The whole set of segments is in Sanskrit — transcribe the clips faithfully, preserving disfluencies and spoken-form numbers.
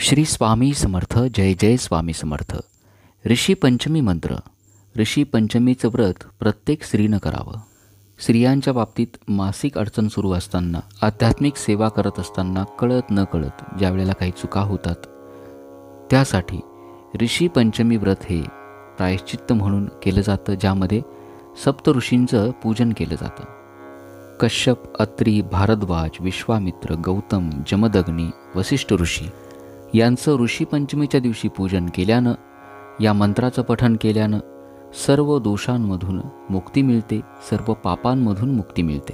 श्री स्वामी समर्थ. जय जय स्वामी समर्थ. ऋषी पंचमी मंत्र. ऋषी पंचमीचं व्रत प्रत्येक स्त्रीनं करावं. स्त्रियांच्या बाबतीत मासिक अडचण सुरू असताना, आध्यात्मिक सेवा करत असताना कळत न कळत ज्या वेळेला काही चुका होतात, त्यासाठी ऋषी पंचमी व्रत हे प्रायश्चित्त म्हणून केलं जातं, ज्यामध्ये सप्त ऋषींचं पूजन केलं जातं. कश्यप, अत्री, भारद्वाज, विश्वामित्र, गौतम, जमदग्नी, वसिष्ठ ऋषी यांचं ऋषी पंचमीच्या दिवशी पूजन केल्यानं, या मंत्राचं पठण केल्यानं सर्व दोषांमधून मुक्ती मिळते, सर्व पापांमधून मुक्ती मिळते.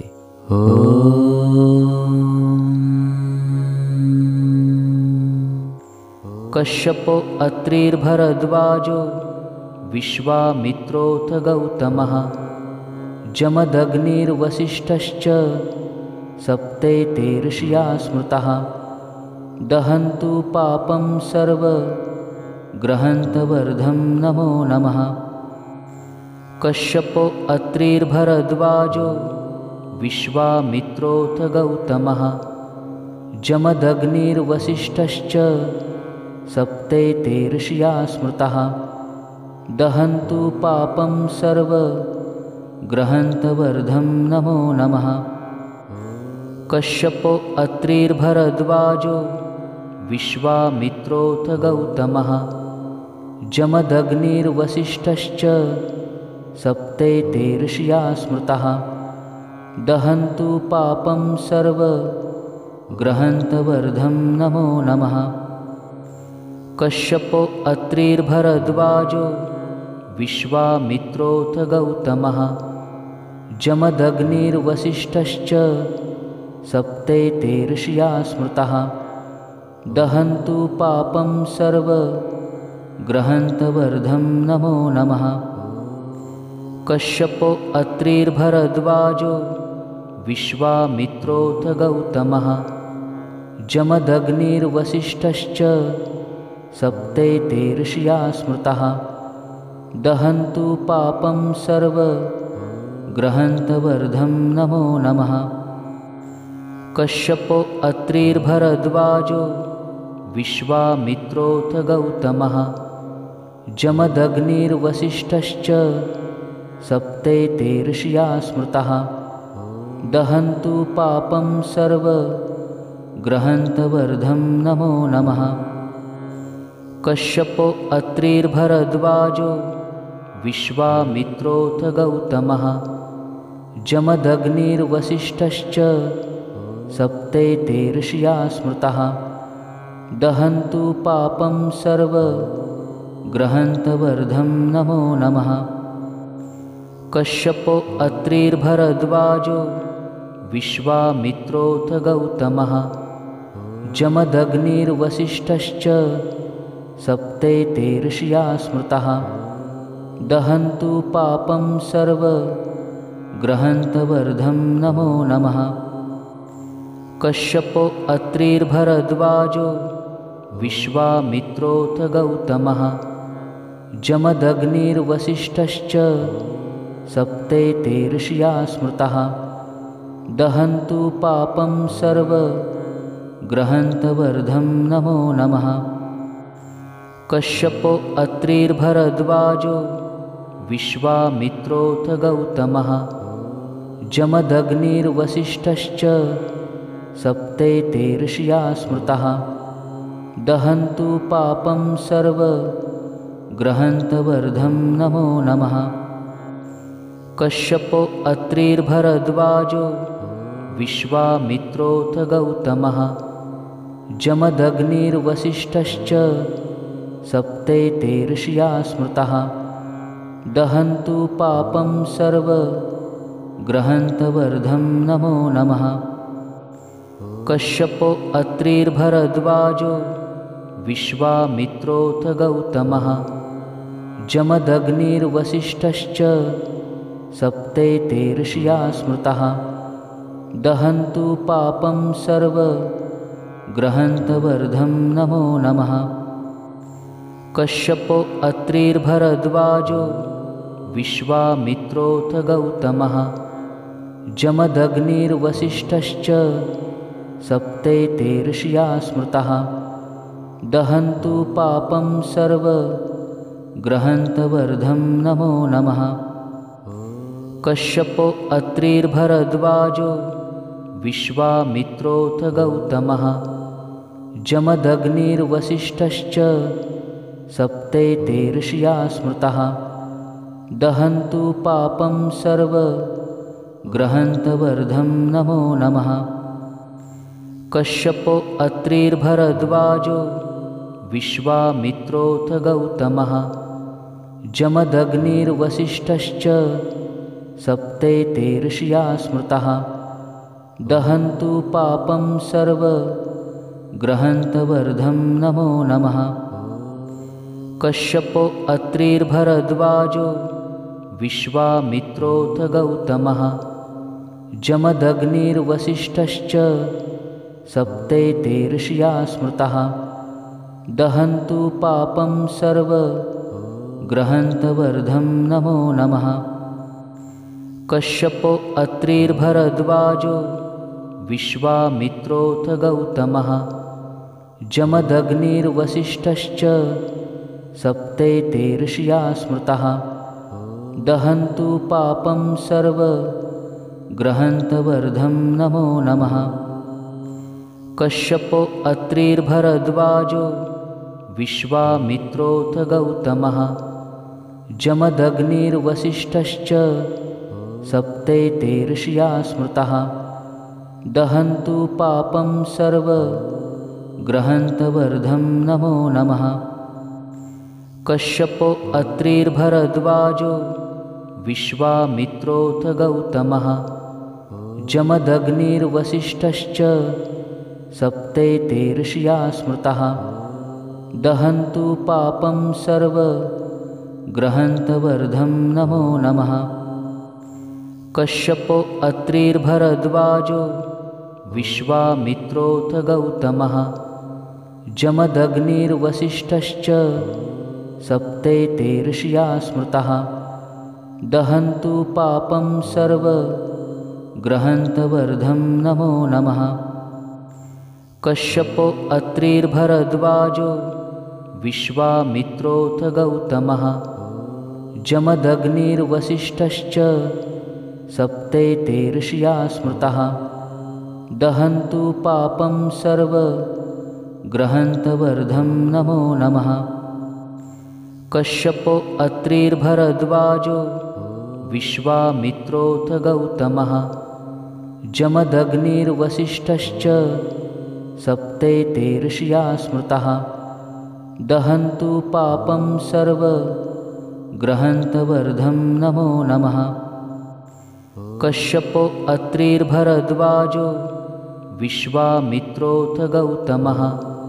कश्यपो अत्रिर्भरद्वाजो विश्वामित्रोऽथ गौतमः जमदग्निर्वसिष्ठश्च सप्तैते ऋषया स्मृतः दहन्तु पापं सर्व ग्रहन्तवर्धं नमो नमः. कश्यपो अत्रिर्भरद्वाजो विश्वामित्रोऽथ गौतमः जमदग्निर्वसिष्ठश्च सप्तैते ऋषया स्मृतः दहन्तु पापं सर्व ग्रहन्तवर्धं नमो नमः. कश्यपो अत्रिर्भरद्वाजो विश्वामित्रोऽथ गौतमः जमदग्निर्वसिष्ठश्च सप्तैते ऋषया स्मृतः दहन्तु पापं सर्व ग्रहन्तवर्धं नमो नमः. कश्यपो अत्रिर्भरद्वाजो विश्वामित्रोऽथ गौतमः जमदग्निर्वसिष्ठश्च सप्तैते ऋषया स्मृतः दहन्तु पापं सर्व ग्रहन्तवर्धं नमो नमः. कश्यपो अत्रिर्भरद्वाजो विश्वामित्रोऽथ गौतमः जमदग्निर्वसिष्ठश्च सप्तैते ऋषया स्मृतः दहन्तु पापं सर्व ग्रहन्तवर्धं नमो नमः. कश्यपो अत्रिर्भरद्वाजो विश्वामित्रोऽथ गौतमः जमदग्निर्वसिष्ठश्च सप्तैते ऋषया स्मृतः दहन्तु पापं सर्व ग्रहन्तवर्धं नमो नमः. कश्यपो अत्रिर्भरद्वाजो विश्वामित्रोऽथ गौतमः जमदग्निर्वसिष्ठश्च सप्तैते ऋषया स्मृतः दहन्तु पापं सर्व ग्रहन्तवर्धं नमो नमः. कश्यपो अत्रिर्भरद्वाजो विश्वामित्रोऽथ गौतमः जमदग्निर्वसिष्ठश्च सप्तैते ऋषया स्मृतः दहन्तु पापं सर्व ग्रहन्तवर्धं नमो नमः. कश्यपो अत्रिर्भरद्वाजो विश्वामित्रोऽथ गौतमः जमदग्निर्वसिष्ठश्च सप्तैते ऋषया स्मृतः दहन्तु पापं सर्व ग्रहन्तवर्धं नमो नमः. कश्यपो अत्रिर्भरद्वाजो विश्वामित्रोऽथ गौतमः जमदग्निर्वसिष्ठश्च सप्तैते ऋषया स्मृतः दहन्तु पापं सर्व ग्रहन्तवर्धं नमो नमः. कश्यपो अत्रिर्भरद्वाजो विश्वामित्रोऽथ गौतमः जमदग्निर्वसिष्ठश्च सप्तैते ऋषया स्मृतः दहन्तु पापं सर्व ग्रहन्तवर्धं नमो नमः. कश्यपो अत्रिर्भरद्वाजो विश्वामित्रोऽथ गौतमः जमदग्निर्वसिष्ठश्च सप्तैते ऋषया स्मृतः दहन्तु पापं सर्व ग्रहन्तवर्धं नमो नमः. कश्यपो अत्रिर्भरद्वाजो विश्वामित्रोऽथ गौतमः जमदग्निर्वसिष्ठश्च सप्तैते ऋषया स्मृतः दहन्तु पापं सर्व गृहन्तवर्धं नमो नमः। कश्यपो अत्रिर्भरद्वाजो विश्वामित्रोऽथ गौतमः जमदग्निर्वसिष्ठश्च सप्तैते ऋषिया स्मृतः। दहन्तु पापं सर्व गृहन्तवर्धं नमो नमः। कश्यपो अत्रिर्भरद्वाजो विश्वामित्रोऽथ गौतमः जमदग्निर्वसिष्ठश्च सप्तैते ऋषिया स्मृतः। दहन्तु पापं सर्व गृहन्तवर्धं नमो नमः। कश्यपो अत्रिर्भरद्वाजो विश्वामित्रोऽथ गौतमः जमदग्निर्वसिष्ठश्च सप्तैते ऋषिया स्मृतः। दहन्तु पापं सर्व गृहन्तवर्धं नमो नमः। कश्यपो अत्रिर्भरद्वाजो विश्वामित्रोऽथ गौतमः जमदग्निर्वसिष्ठश्च सप्तैते ऋषिया स्मृतः। दहन्तु पापं सर्व गृहन्तवर्धं नमो नमः। कश्यपो अत्रिर्भरद्वाजो विश्वामित्रोऽथ गौतमः जमदग्निर्वसिष्ठश्च सप्तैते ऋषिया स्मृतः। दहन्तु पापं सर्व गृहन्तवर्धं नमो नमः। कश्यपो अत्रिर्भरद्वाजो विश्वामित्रोऽथ गौतमः जमदग्निर्वसिष्ठश्च सप्तैते ऋषिया स्मृतः। दहन्तु पापं सर्व गृहन्तवर्धं नमो नमः। कश्यपो अत्रिर्भरद्वाजो विश्वामित्रोऽथ गौतमः जमदग्निर्वसिष्ठश्च सप्तैते ऋषिया स्मृतः। दहन्तु पापं सर्व गृहन्तवर्धं नमो नमः। कश्यपो अत्रिर्भरद्वाजो विश्वामित्रोऽथ गौतमः जमदग्निर्वसिष्ठश्च सप्तैते ऋषिया स्मृतः। दहन्तु पापं सर्व गृहन्तवर्धं नमो नमः। कश्यपो अत्रिर्भरद्वाजो विश्वामित्रोऽथ गौतमः जमदग्निर्वसिष्ठश्च सप्तैते ऋषिया स्मृतः। दहन्तु पापं सर्व गृहन्तवर्धं नमो नमः। कश्यपो अत्रिर्भरद्वाजो विश्वामित्रोऽथ गौतमः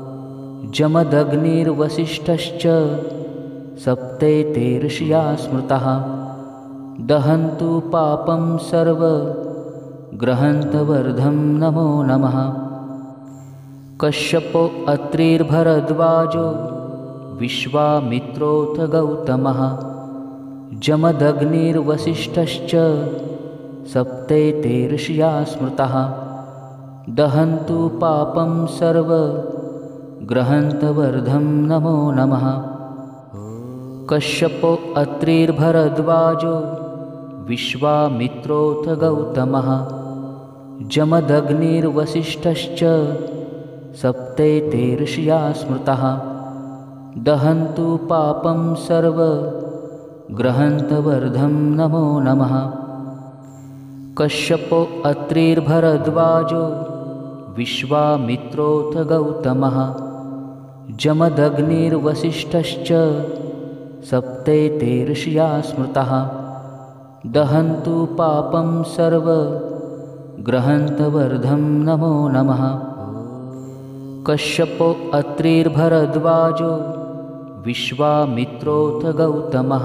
जमदग्निर्वसिष्ठश्च सप्तैते ऋषिया स्मृतः। दहन्तु पापं सर्व गृहन्तवर्धं नमो नमः। कश्यपो अत्रिर्भरद्वाजो विश्वामित्रोऽथ गौतमः जमदग्निर्वसिष्ठश्च सप्तैते ऋषिया स्मृतः। दहन्तु पापं सर्व गृहन्तवर्धं नमो नमः। कश्यपो अत्रिर्भरद्वाजो विश्वामित्रोऽथ गौतमः जमदग्निर्वसिष्ठश्च सप्तैते ऋषिया स्मृतः। दहन्तु पापं सर्व गृहन्तवर्धं नमो नमः। कश्यपो अत्रिर्भरद्वाजो विश्वामित्रोऽथ गौतमः जमदग्निर्वसिष्ठश्च सप्तैते ऋषिया स्मृतः। दहन्तु पापं सर्व गृहन्तवर्धं नमो नमः। कश्यपो अत्रिर्भरद्वाजो विश्वामित्रोऽथ गौतमः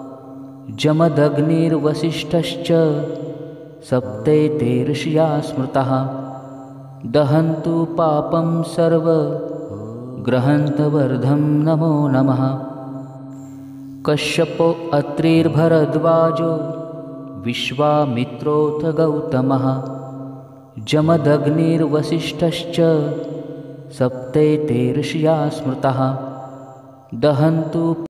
जमदग्निर्वसिष्ठश्च सप्तैते ऋषिया स्मृतः। दहन्तु पापं सर्व गृहन्तवर्धं नमो नमः। कश्यपो अत्रिर्भरद्वाजो विश्वामित्रोऽथ गौतमः जमदग्निर्वसिष्ठश्च सप्तैते ऋषया स्मृतः दहन्तु